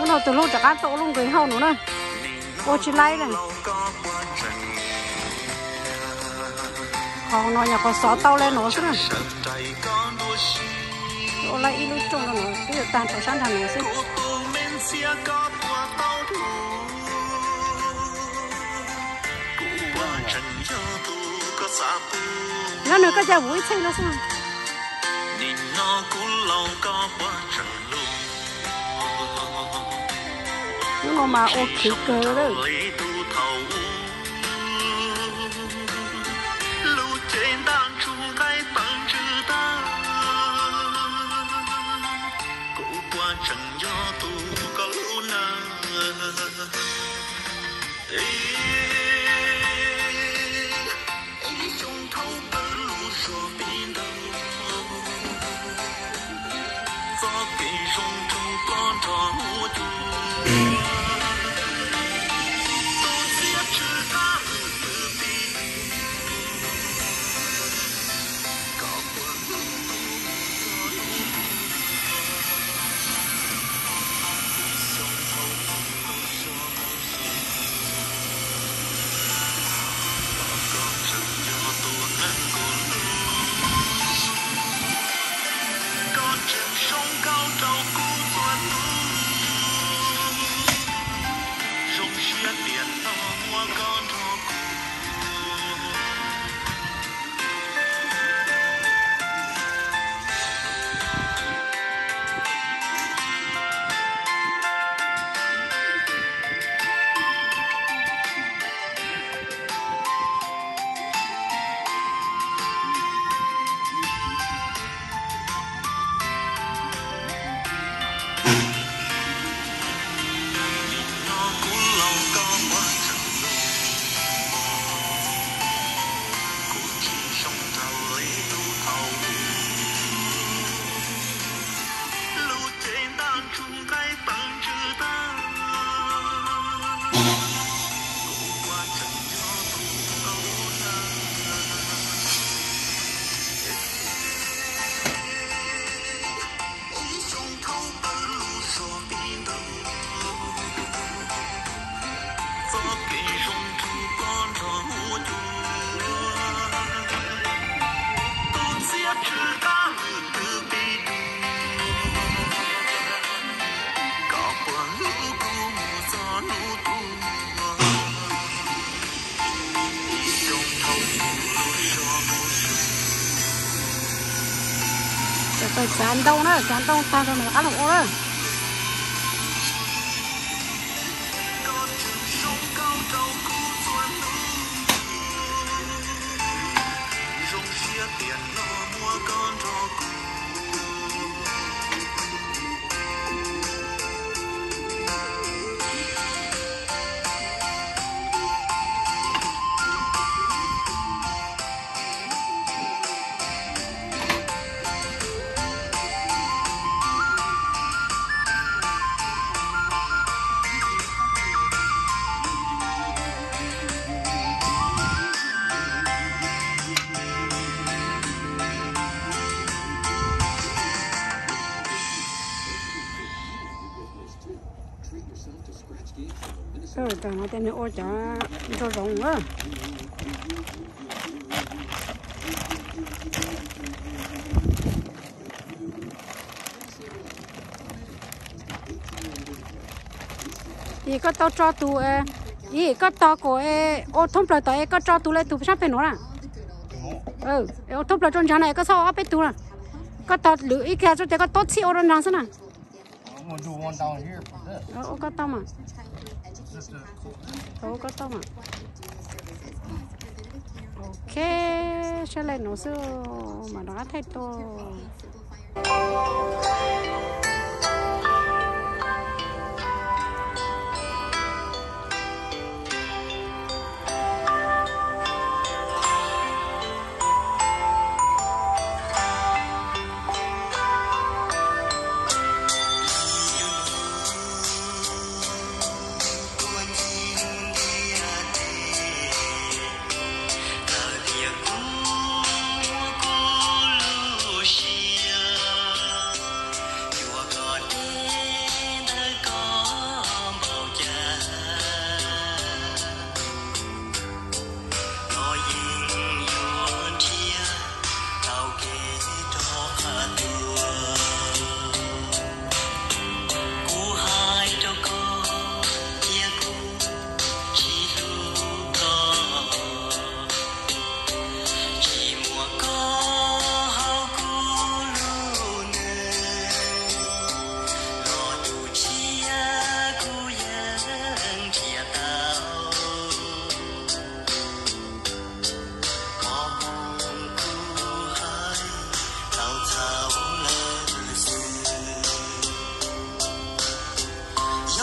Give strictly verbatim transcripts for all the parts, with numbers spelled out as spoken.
lúc nào từ lúc chắc ăn tổ luôn cái hậu nữa nè ô chỉ lấy này họ nói nhà có xóa tàu lên nó xí nè ô lấy ít lúc trông nó cái việc tàn tổ sản thằng này xí nó nữa cái giờ vui chơi nó sao nó mà ô khí cơ đó phải chán đâu nữa chán đâu sao cho nó ăn được nữa rồi tao nói tên ô chả cho rộng quá thì có tao cho tụ ê ý có tao của ê ô thông lời tao ê có cho tụ lên tụ sắp bên nó à ừ ô thông lời trong nhà này có sao áp bên tụ à có tao lưỡi ý kia cho tao có tốt xí ô rồi nào xem nào ô có tao mà ô có tao mà ok sẽ lên nó xưa mà nó thấy to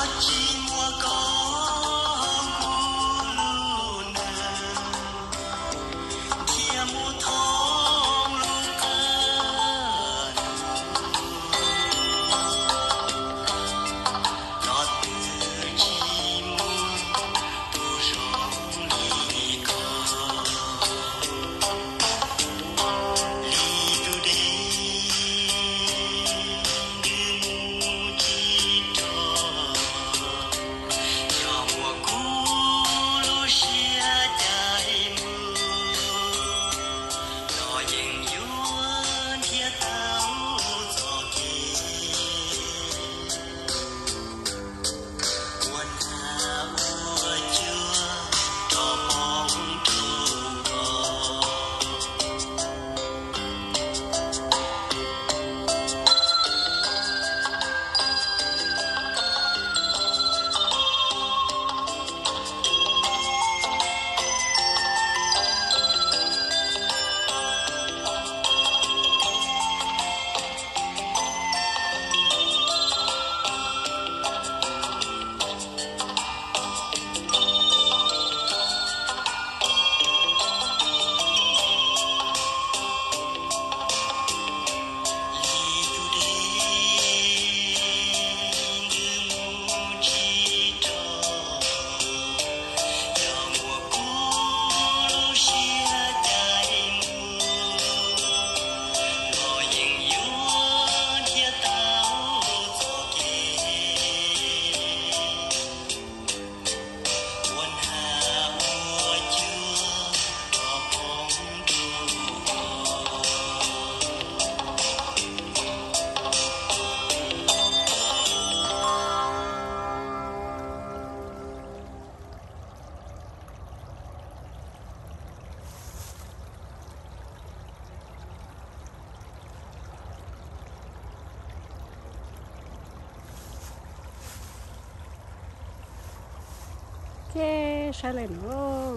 cái sai lại nữa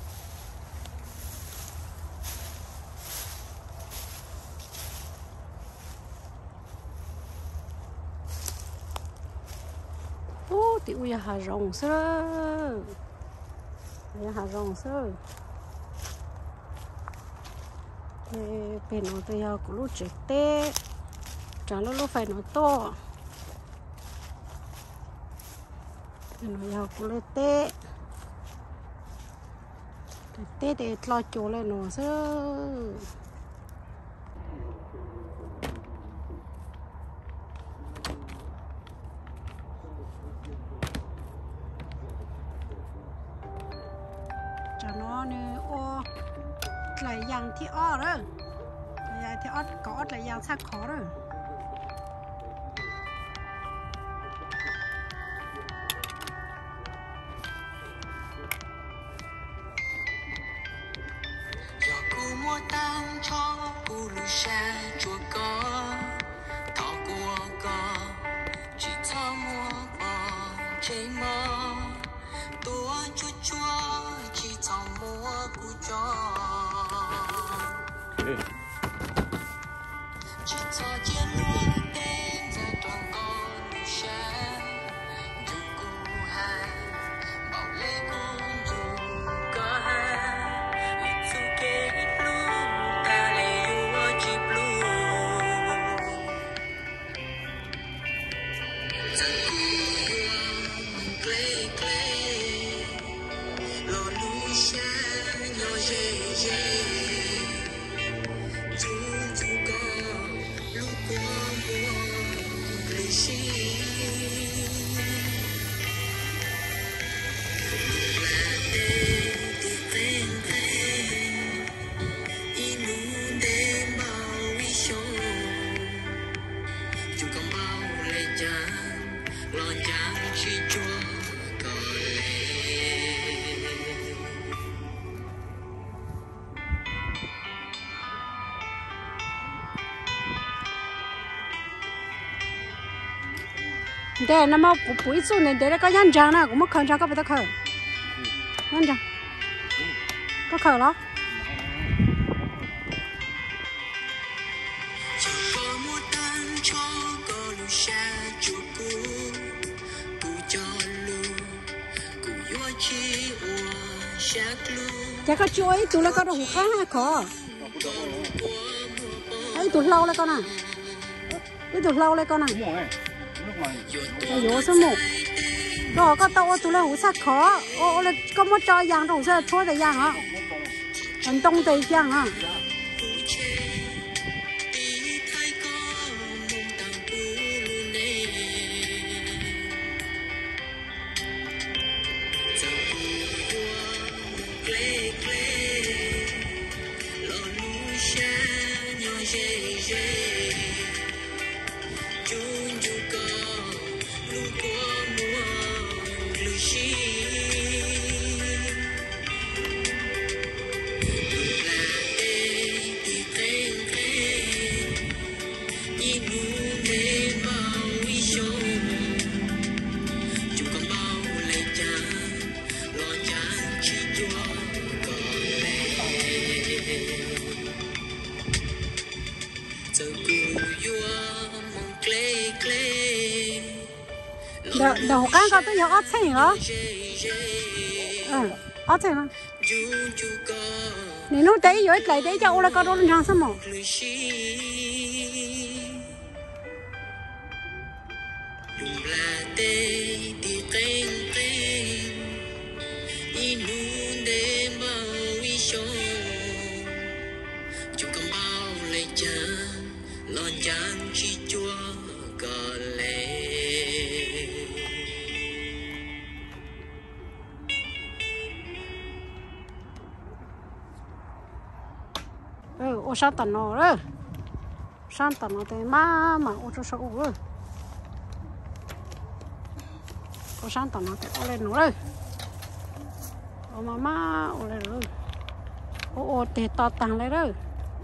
ô thì ui hà rồng sơ ui hà rồng sơ thì bên nó tôi要của lúc chết tê trả lúc lúc phải nó to nó要của lúc tê tê để lo chỗ lại nó sơ cho nó nữa ô lại yang thì ó đó lại thì ó có lại yang sắc khó rồi để nó mau bụi xuống này để nó có nhăn trắng nè cũng mất khẩn trắng có phải ta khởi nhăn trắng có khởi đó cho chả có chuối tụi nó có đồ khá ha khó ấy tụi lâu lại con à cái tụi lâu lại con à vô số một rồi có tao tụi nó hủ sát khó ô là có mất cho giang đồ sẽ chua để giang hả thành đông tây giang hả đầu đầu cá có tới giờ ớt xanh hả? Ừ, ớt xanh hả? Nếu nó đấy rồi lại đấy cho ô là có đồ ăn sao mà? Ừ, ô sao tận nó rồi, sao tận nó thì má mà ô cho sao rồi, ô sao tận nó thì ô lên nó rồi, ô má má ô lên rồi, ô ô thì to tăng lên rồi.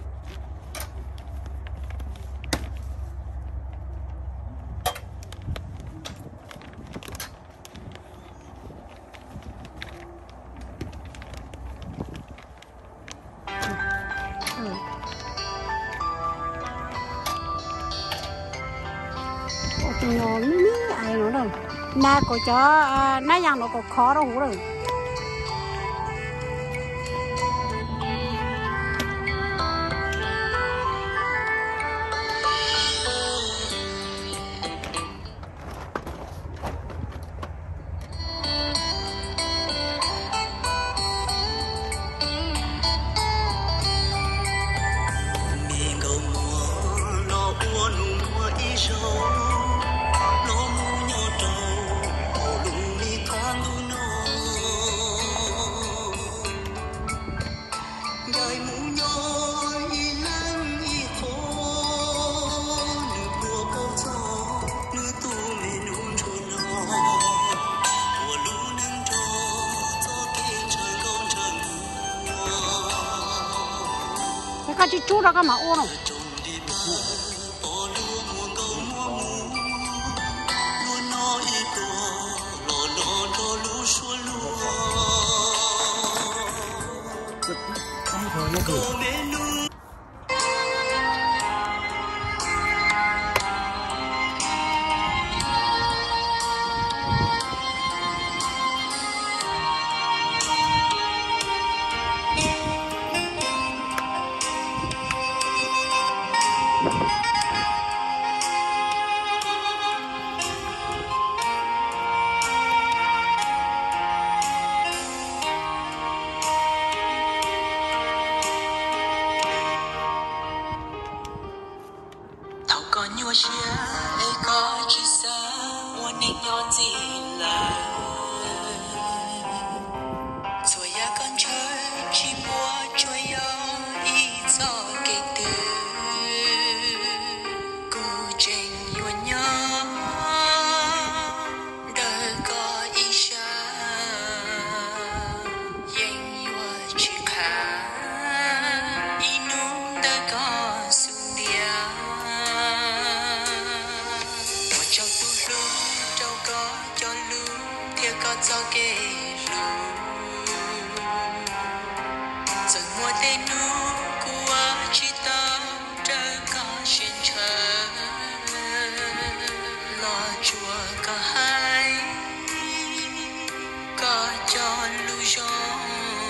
Nó mí mí ai nó đâu na có cho na yang nó có khó đâu rồi cái chị chú đó cái mà ô nó cho lưu gió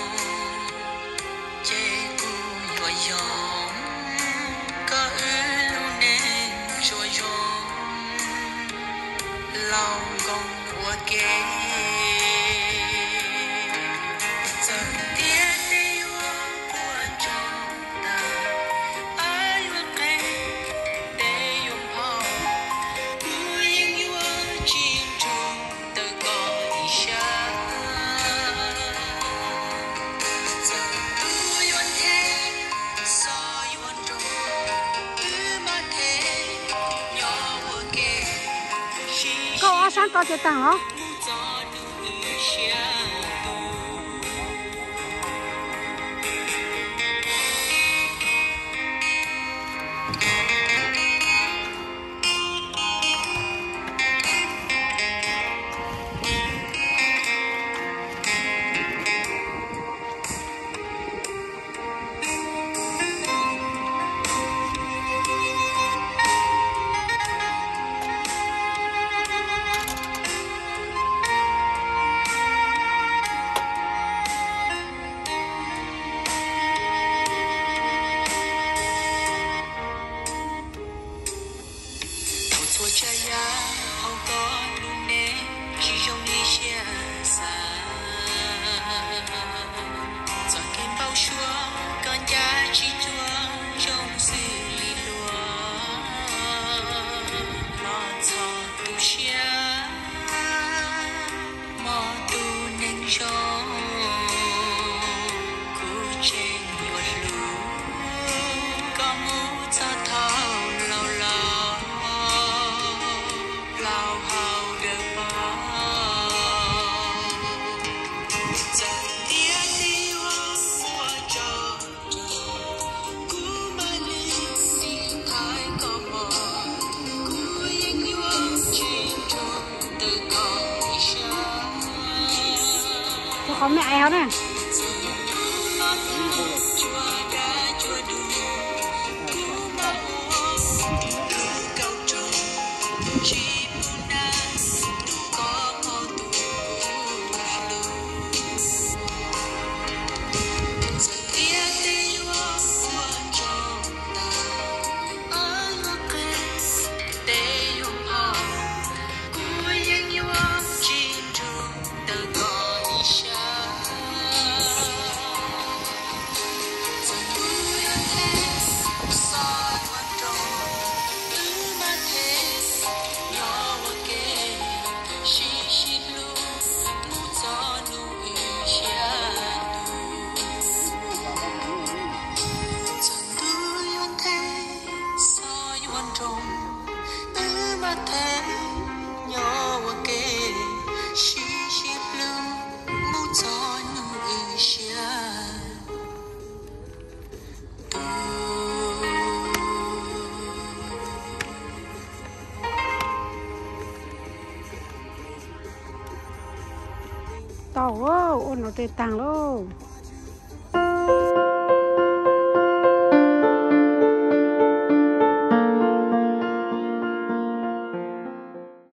lòng gồng của kê dần tia đi của trong ta ai vẫn cây để用好不应与我记住的歌一下怎不愿听所以我中不马听要我给 câu ở sáng có thể tăng hả Tôi cha ya hậu có luôn nè chỉ trong ly xe xa giờ kim bao xua con cha chỉ chúa trong sự lì lúa lo cho tu xe mò tu nên cho cứ trên nhiều lúa có mu cho thao lâu lâu lao hao được bao dần tia đi qua cho cú mà đi xin thái có mò cú yên yêu chỉ trong từ con đi xa tôi có mẹ áo nè tàu ôi ôn nó tê tàng luôn